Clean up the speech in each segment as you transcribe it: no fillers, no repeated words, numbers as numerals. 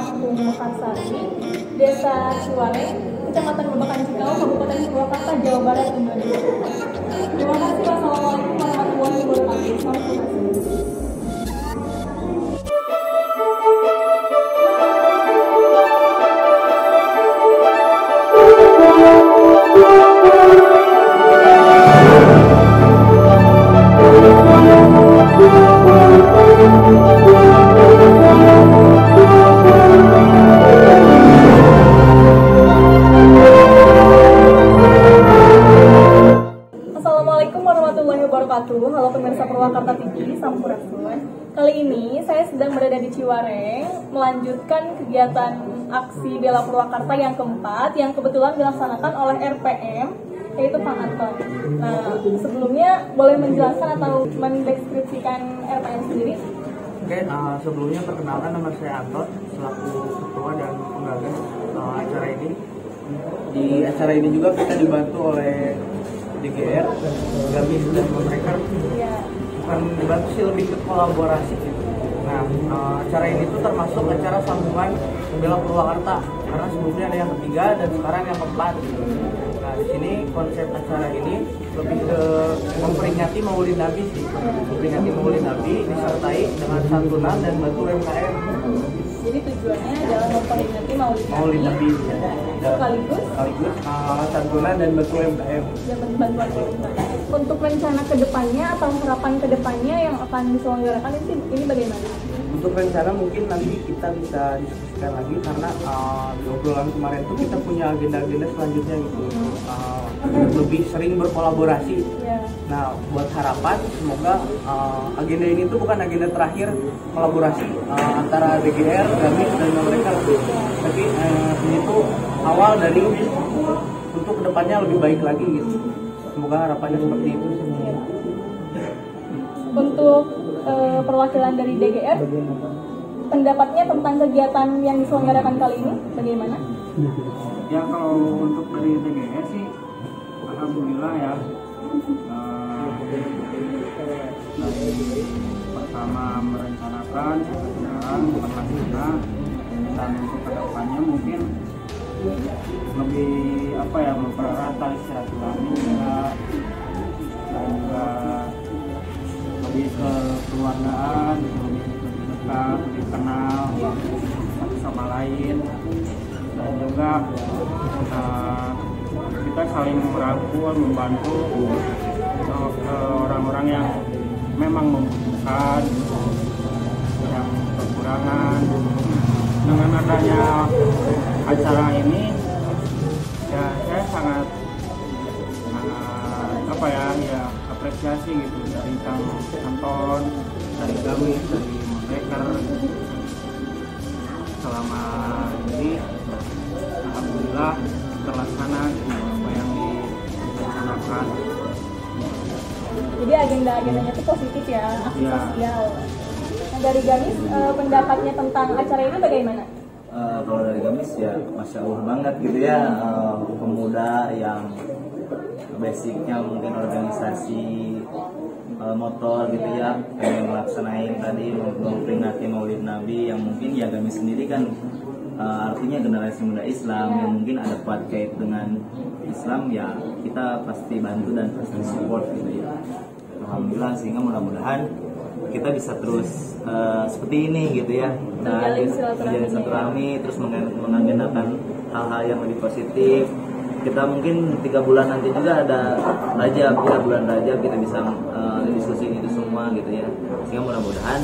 Kampung Mekarsari, Desa Ciwareng, Kecamatan Babakan Cikau, Kabupaten Purwakarta, Jawa Barat, Indonesia. Terima kasih. Wassalamualaikum warahmatullahi wabarakatuh. Sampai jumpa. Assalamualaikum warahmatullahi wabarakatuh. Halo pemirsa Purwakarta TV, Sampurasun. Kali ini saya sedang berada di Ciwareng melanjutkan kegiatan aksi Bela Purwakarta yang keempat yang kebetulan dilaksanakan oleh RPM, yaitu Pak Anton. Nah, sebelumnya boleh menjelaskan atau mendeskripsikan RPM sendiri? Oke, sebelumnya perkenalkan, nama saya Anton selaku ketua dan penggagas acara ini. Di acara ini juga kita dibantu oleh DGR, Gamis dan mereka. Iya. Bukan dibantu sih, lebih ke kolaborasi gitu. Nah, acara ini tuh termasuk acara sambungan Bela Purwakarta karena sebelumnya ada yang ketiga dan sekarang yang keempat gitu. Nah, di sini konsep acara ini lebih ke memperingati Maulid Nabi sih. Memperingati Maulid Nabi disertai dengan santunan dan bantu UMKM. Jadi tujuannya adalah memperingati Maulid Nabi sekaligus santunan dan bantu UMKM. Bantuan UMKM. Untuk rencana kedepannya atau harapan kedepannya yang akan diselenggarakan ini bagaimana? Untuk rencana mungkin nanti kita bisa diskusikan lagi karena di obrolan kemarin tuh kita punya agenda-agenda selanjutnya gitu. Lebih sering berkolaborasi. Yeah. Nah, buat harapan semoga agenda ini tuh bukan agenda terakhir kolaborasi antara DGR, Gamis dan mereka, tapi ini tuh awal dari untuk kedepannya lebih baik lagi gitu. Semoga harapannya seperti itu. Untuk perwakilan dari DGR, pendapatnya tentang kegiatan yang diselenggarakan kali ini bagaimana? Ya, kalau untuk dari DGR sih alhamdulillah ya, dari pertama merencanakan sekarang melaksanakan, dan untuk kedepannya mungkin lebih mempererat tali silaturahmi juga, dan juga lebih ke keluargaan, lebih dekat, lebih kenal satu sama lain, dan juga kita saling merangkul, membantu ke orang-orang yang memang membutuhkan, yang kekurangan. Dengan adanya acara ini, ya saya sangat apresiasi gitu dari Kang Anton, dari Gamis, dari Maker. Selama ini alhamdulillah terlaksana apa yang direncanakan. Jadi agenda-agendanya itu positif ya, aksi sosial. Nah, dari Gamis, pendapatnya tentang acara ini bagaimana? Kalau dari Gamis ya Masya Allah banget gitu ya, pemuda yang basicnya mungkin organisasi motor gitu ya, pengen melaksanain tadi memperingati Maulid Nabi yang mungkin ya Gamis sendiri kan artinya generasi muda Islam yang mungkin ada kuat kait dengan Islam, ya kita pasti bantu dan pasti support gitu ya. Alhamdulillah, sehingga mudah-mudahan kita bisa terus seperti ini gitu ya, dan menjalin silaturahmi, terus mengagendakan hal-hal yang lebih positif. Kita mungkin 3 bulan nanti juga ada Rajab ya, bulan Rajab kita bisa diskusi itu semua gitu ya, sehingga mudah-mudahan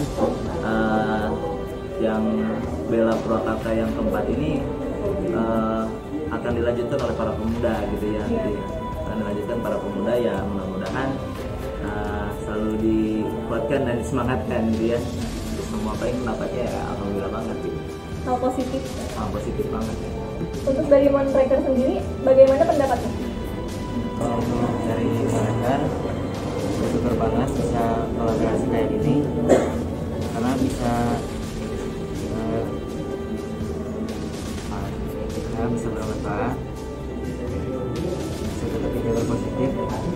yang Bela Purwakarta yang keempat ini akan dilanjutkan oleh para pemuda gitu ya, akan dilanjutkan para pemuda ya, mudah-mudahan selalu dikuatkan dan disemangatkan gitu ya. Semua apa yang pendapatnya ya alhamdulillah banget gitu. Hal positif. Hal positif banget ya. Untuk dari Montraker sendiri bagaimana pendapatnya? Dari Montraker bersyukur banget bisa kolaborasi kayak gini karena bisa bisa bermanfaat, bisa tetap jalur positif.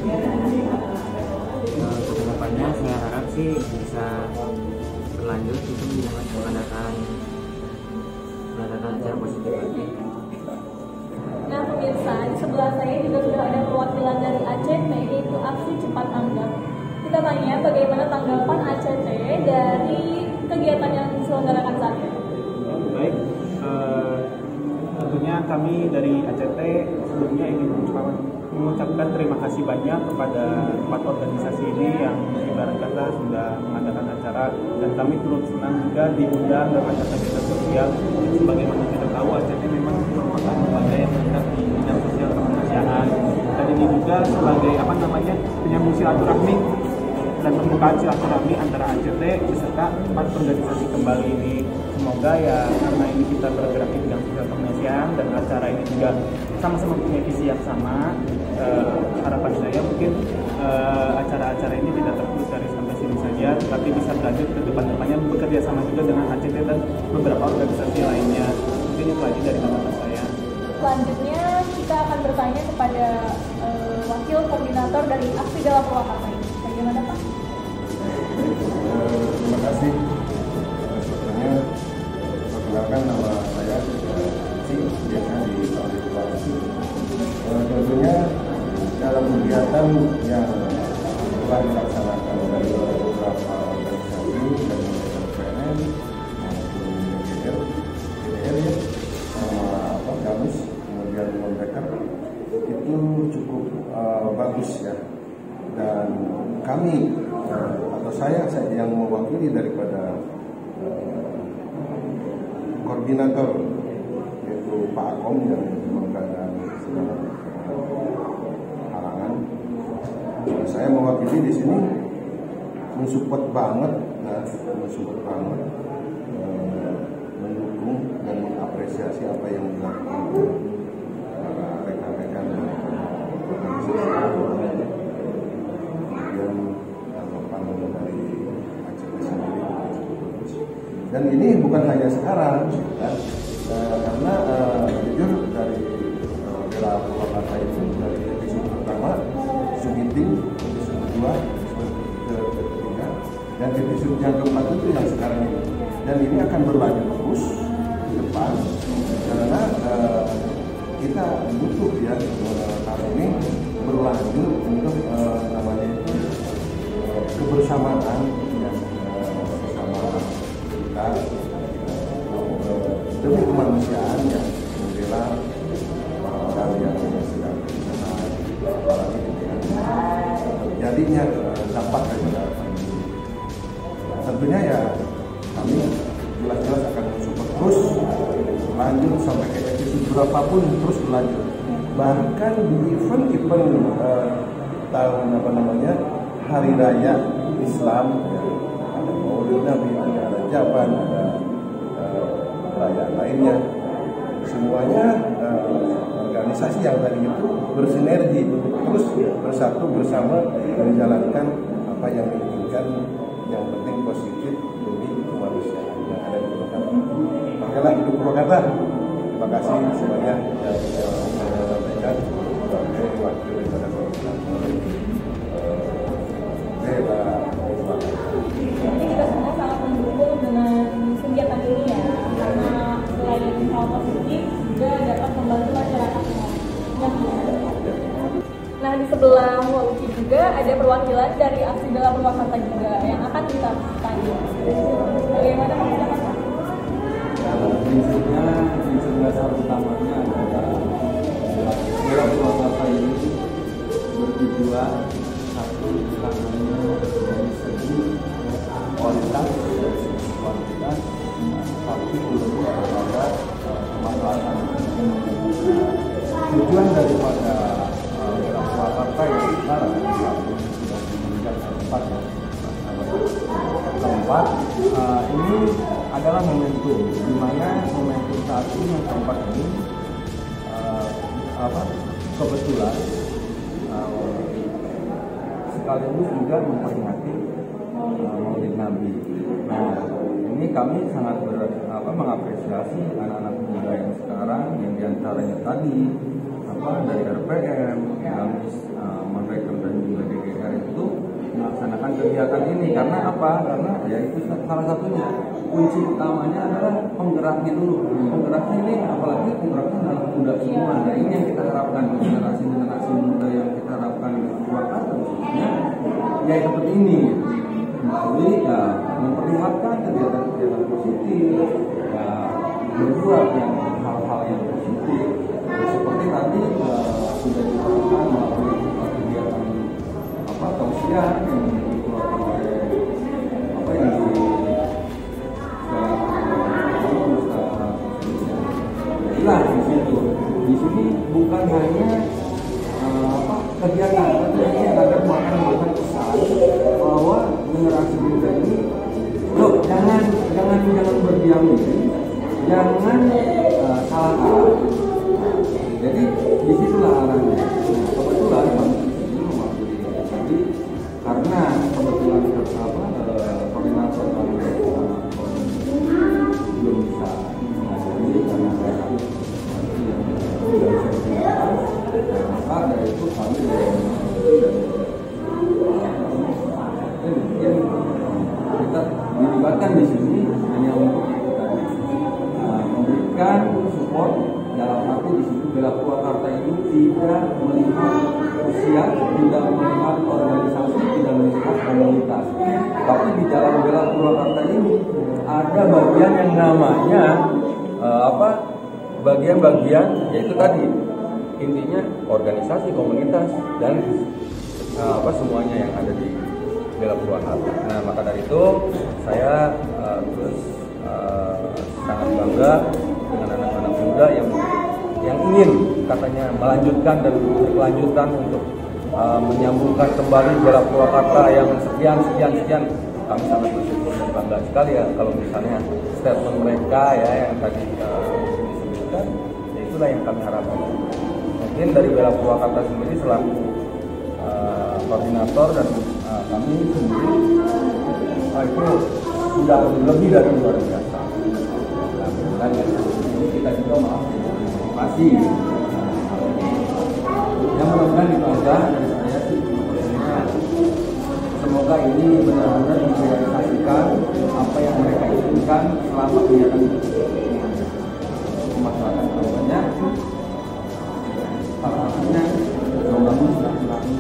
Kedepannya saya harap sih bisa berlanjut itu mengadakan melaksanakan secara positif lagi. Nah pemirsa, di sebelah saya juga sudah ada perwakilan dari ACT, yaitu Aksi Cepat Tanggap. Kita tanya bagaimana tanggapan ACT dari kegiatan yang diselenggarakan saat ini. Baik, tentunya kami dari ACT sebelumnya ingin mengucapkan terima kasih banyak kepada 4 organisasi ini yang ibarat kata sudah mengadakan acara, dan kami turut senang juga diundang dalam acara kegiatan sosial. Sebagaimana kita tahu, ACT memang merupakan lembaga yang bergerak di bidang sosial kemanusiaan, dan ini juga sebagai penyambung silaturahmi dan pembukaan silaturahmi antara ACT beserta 4 organisasi kembali ini. Semoga ya karena ini kita bergerak di bidang sosial kemanusiaan dan acara ini juga sama-sama punya visi yang sama, harapan saya mungkin acara-acara ini tidak terpusat sampai sini saja, tapi bisa berlanjut ke depan-depannya bekerja sama juga dengan ACT dan beberapa organisasi lainnya. Mungkin itu aja dari kata saya. Selanjutnya kita akan bertanya kepada wakil koordinator dari Aksi Bela Purwakarta ini. Bagaimana Pak? Terima kasih. Sebetulnya perkenalkan nama saya biasa dipanggil Pak. Tentunya dalam kegiatan yang telah dilaksanakan dari beberapa organisasi dan PNN maupun DPR ya, Gamis, kemudian Monbeker itu cukup bagus ya, dan kami atau saya yang mewakili daripada koordinator yaitu Pak Akom yang mengadakan halangan. Saya mewakili di sini mensupport banget, mendukung dan mengapresiasi apa yang dilakukan para rekan-rekan kemudian tanggapan dari ACT sendiri. Dan ini bukan hanya sekarang, kan? Karena jujur dari Bela Purwakarta itu dari episode pertama, meeting, episode kedua, episode ketiga, dan episode yang keempat itu yang sekarang ini. Dan ini akan berlanjut terus ke depan karena kita butuh ya hal ini berlanjut untuk namanya itu kebersamaan ya, bersama kita demi kemanusiaan yang membela orang yang sedang berusaha apalagi jadinya dampak daripada pandemi. Tentunya ya kami jelas-jelas akan mensupport terus lanjut sampai ke episode berapapun terus berlanjut. Bahkan di event tahun hari raya Islam, ada Maulid Nabi, ada Rajaban, ada perayaan lainnya. Semuanya organisasi yang tadi itu bersinergi untuk terus bersatu bersama menjalankan apa yang diinginkan, yang penting positif demi kemanusiaan yang ada di Purwakarta. Makanya hidup Purwakarta. Terima kasih semuanya yang saya sampaikan sebagai wakil daripada koordinator Bela Purwakarta. Jadi kita semua sangat mendukung dengan kegiatan ini ya, karena selain hal positif juga dapat membantu masyarakat yang Nah di sebelah Waluki juga ada perwakilan dari Aksi Bela Purwakarta juga yang akan kita tanya. Bagaimana Pak? Prinsip dasar utamanya adalah Bela Purwakarta ini bertujuan satu utamanya dari segi kualitas, tapi belum pada kemaslahatan. Tujuan daripada Bela Purwakarta yang sekarang sudah meningkat keempat ya. Keempat ini adalah momentum, di mana momentum saat ini yang keempat ini kebetulan sekaligus juga memperingati Maulid Nabi. Nah, ini kami sangat mengapresiasi anak-anak muda yang sekarang yang diantaranya tadi dari RPM, Gamis, Monbeker dan juga DGR itu melaksanakan kegiatan ini. Karena apa? Karena ya itu salah satunya kunci utamanya adalah penggeraknya dulu. Penggeraknya ini apalagi penggeraknya anak muda semua. Nah ini yang kita harapkan, generasi muda yang kita harapkan di Purwakarta khususnya ya seperti ini, melalui ya memperlihatkan kegiatan-kegiatan positif, ya berbuat yang hal-hal yang positif seperti tadi sudah dilakukan melalui kegiatan tausiah yang dikeluarkan oleh yang jelas di situ. Di sini bukan hanya kegiatan, tapi ini akan memberikan pesan bahwa generasi muda ini, loh jangan berdiam diri, jangan salah arah. Jadi disitulah arahnya. Kebetulan ini mewakili karena kebetulan koordinator belum bisa menghadiri karena ada yang tidak bisa digunakan, maka dari itu kami yang kita dilibatkan di sini hanya untuk itu tadi, memberikan support dalam arti di situ Bela Purwakarta ini tidak melihat usia, tidak melihat organisasi, tidak melihat komunitas. Tapi di dalam Bela Purwakarta ini ada bagian yang namanya bagian-bagian yaitu tadi intinya organisasi, komunitas dan semuanya yang ada di Bela Purwakarta. Nah maka dari itu saya terus sangat bangga dengan anak-anak muda yang ingin katanya melanjutkan dan berkelanjutan untuk menyambungkan kembali Bela Purwakarta yang sekian. Kami sangat bersyukur dan bangga sekali ya kalau misalnya statement mereka ya yang tadi disebutkan, ya itulah yang kami harapkan. Mungkin dari Bela Purwakarta sendiri selaku koordinator dan kami sendiri itu sudah lebih dari luar biasa. Dan ini kita juga masih yang mudah-mudahan dipegang dari saya sih semoga ini benar-benar direalisasikan apa yang mereka inginkan selama kegiatan itu. Masyarakat banyak salah satunya membangun silaturahmi.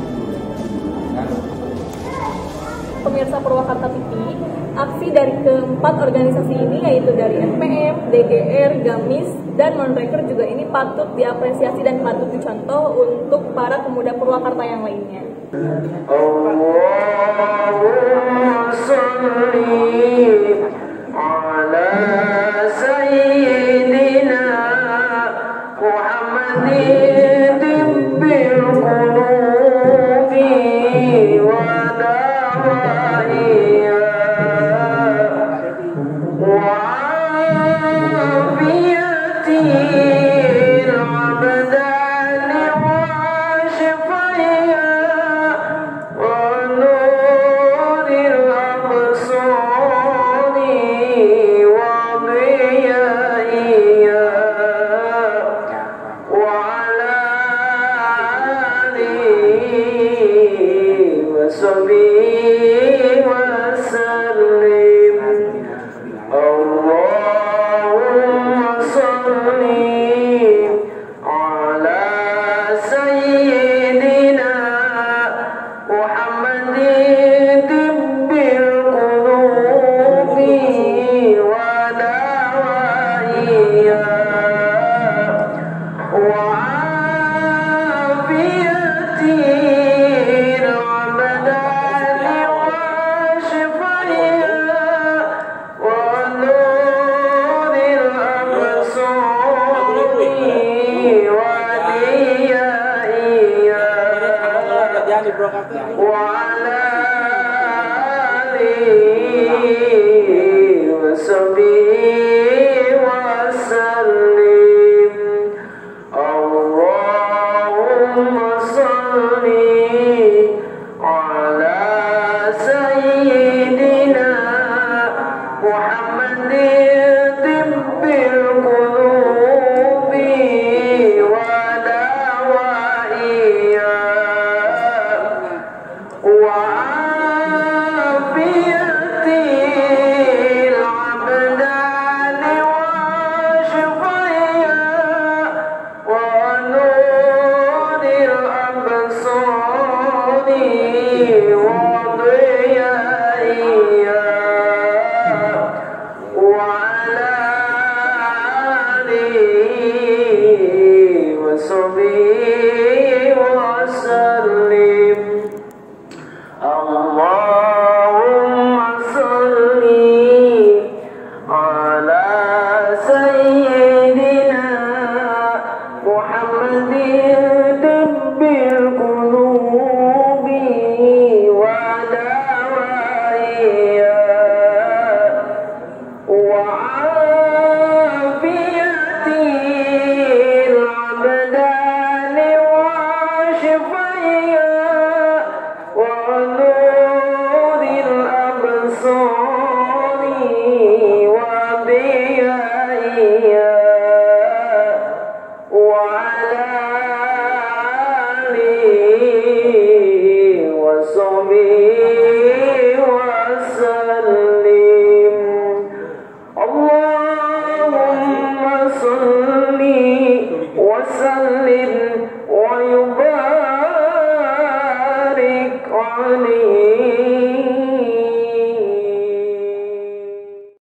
Pemirsa Purwakarta TV, aksi dari keempat organisasi ini yaitu dari FPM, DGR, GAMIS, dan Monreker juga ini patut diapresiasi dan patut dicontoh untuk para pemuda Purwakarta yang lainnya. Allahumma sholli ala sayyidina Muhammadin tibbil qulubi wa dawaiha wa afiyatil abdani wa shifaiha wa nuril absari wa dhiyaiha wa ala alihi wa sahbihi wa sallim. Allahumma sholli ala sayyidina Muhammadin tibbil qulubi wa dawaiha wa afiyatil abdani wa shifaiha wa nuril absari wa dhiyaiha wa ala alihi wa sahbihi wa sallim. Allahumma sholli ala sayyidina Muhammadin tibbil qulubi wa dawaiha wa Allahumma salli ala sayyidina Muhammadin tibbil qulubi wa dawaiha wa afiyatil abdani wa shifaiha wa nuril absari wa diyaiha وعلى آله وصحبه وسلم اللهم صل وسلم ويبارك عليه